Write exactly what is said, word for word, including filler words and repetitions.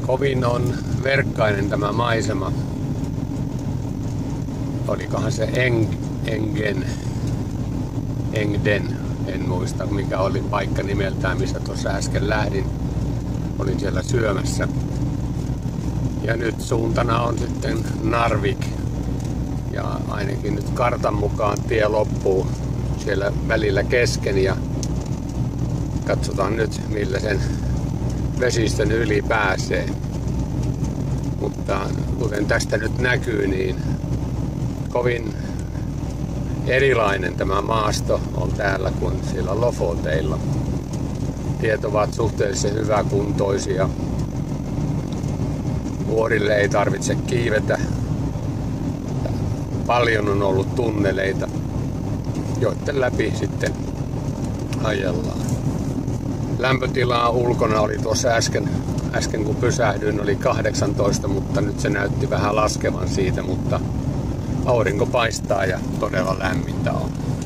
Kovin on verkkainen tämä maisema. Olikohan se Eng, Engen, Engden, en muista mikä oli paikka nimeltään, missä tuossa äsken lähdin. Olin siellä syömässä. Ja nyt suuntana on sitten Narvik. Ja ainakin nyt kartan mukaan tie loppuu siellä välillä kesken ja katsotaan nyt millä sen vesistön yli pääsee. Mutta kuten tästä nyt näkyy, niin kovin erilainen tämä maasto on täällä kuin siellä Lofoteilla. Tiet ovat suhteellisen hyväkuntoisia. Vuorille ei tarvitse kiivetä. Paljon on ollut tunneleita, joiden läpi sitten ajellaan. Lämpötilaa ulkona oli tuossa äsken, äsken kun pysähdyin, oli kahdeksantoista, mutta nyt se näytti vähän laskevan siitä, mutta aurinko paistaa ja todella lämmintä on.